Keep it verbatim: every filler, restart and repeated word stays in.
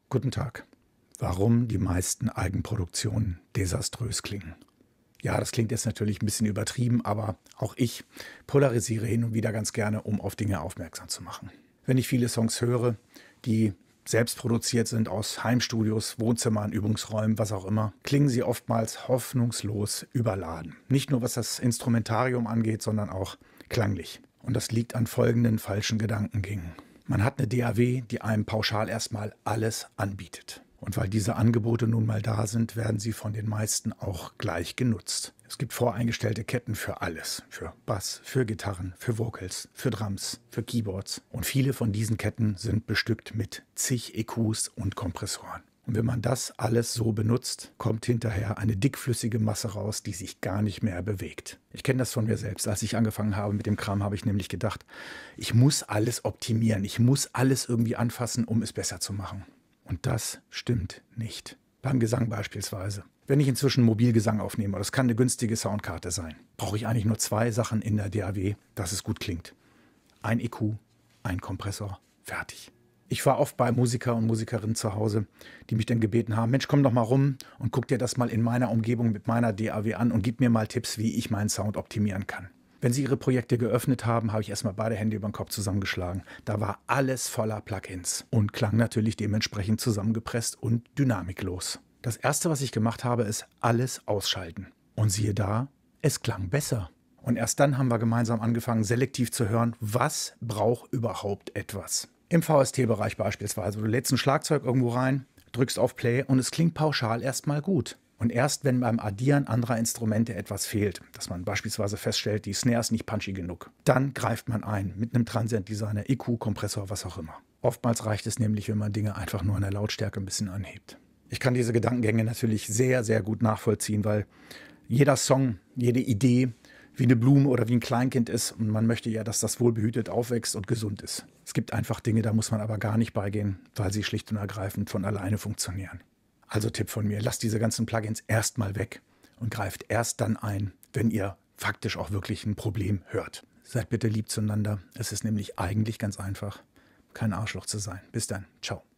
Guten Tag. Warum die meisten Eigenproduktionen desaströs klingen. Ja, das klingt jetzt natürlich ein bisschen übertrieben, aber auch ich polarisiere hin und wieder ganz gerne, um auf Dinge aufmerksam zu machen. Wenn ich viele Songs höre, die selbst produziert sind aus Heimstudios, Wohnzimmern, Übungsräumen, was auch immer, klingen sie oftmals hoffnungslos überladen. Nicht nur was das Instrumentarium angeht, sondern auch klanglich. Und das liegt an folgenden falschen Gedankengängen. Man hat eine D A W, die einem pauschal erstmal alles anbietet. Und weil diese Angebote nun mal da sind, werden sie von den meisten auch gleich genutzt. Es gibt voreingestellte Ketten für alles. Für Bass, für Gitarren, für Vocals, für Drums, für Keyboards. Und viele von diesen Ketten sind bestückt mit zig E Qs und Kompressoren. Und wenn man das alles so benutzt, kommt hinterher eine dickflüssige Masse raus, die sich gar nicht mehr bewegt. Ich kenne das von mir selbst. Als ich angefangen habe mit dem Kram, habe ich nämlich gedacht, ich muss alles optimieren. Ich muss alles irgendwie anfassen, um es besser zu machen. Und das stimmt nicht. Beim Gesang beispielsweise. Wenn ich inzwischen Mobilgesang aufnehme, das kann eine günstige Soundkarte sein, brauche ich eigentlich nur zwei Sachen in der D A W, dass es gut klingt. Ein E Q, ein Kompressor, fertig. Ich war oft bei Musiker und Musikerinnen zu Hause, die mich dann gebeten haben, Mensch, komm doch mal rum und guck dir das mal in meiner Umgebung mit meiner D A W an und gib mir mal Tipps, wie ich meinen Sound optimieren kann. Wenn sie ihre Projekte geöffnet haben, habe ich erstmal beide Hände über den Kopf zusammengeschlagen. Da war alles voller Plugins und klang natürlich dementsprechend zusammengepresst und dynamiklos. Das erste, was ich gemacht habe, ist alles ausschalten. Und siehe da, es klang besser. Und erst dann haben wir gemeinsam angefangen, selektiv zu hören, was braucht überhaupt etwas. Im V S T-Bereich beispielsweise. Du lädst ein Schlagzeug irgendwo rein, drückst auf Play und es klingt pauschal erstmal gut. Und erst wenn beim Addieren anderer Instrumente etwas fehlt, dass man beispielsweise feststellt, die Snare ist nicht punchy genug, dann greift man ein mit einem Transient Designer, E Q, Kompressor, was auch immer. Oftmals reicht es nämlich, wenn man Dinge einfach nur an der Lautstärke ein bisschen anhebt. Ich kann diese Gedankengänge natürlich sehr, sehr gut nachvollziehen, weil jeder Song, jede Idee wie eine Blume oder wie ein Kleinkind ist und man möchte ja, dass das wohlbehütet aufwächst und gesund ist. Es gibt einfach Dinge, da muss man aber gar nicht beigehen, weil sie schlicht und ergreifend von alleine funktionieren. Also Tipp von mir, lasst diese ganzen Plugins erstmal weg und greift erst dann ein, wenn ihr faktisch auch wirklich ein Problem hört. Seid bitte lieb zueinander. Es ist nämlich eigentlich ganz einfach, kein Arschloch zu sein. Bis dann. Ciao.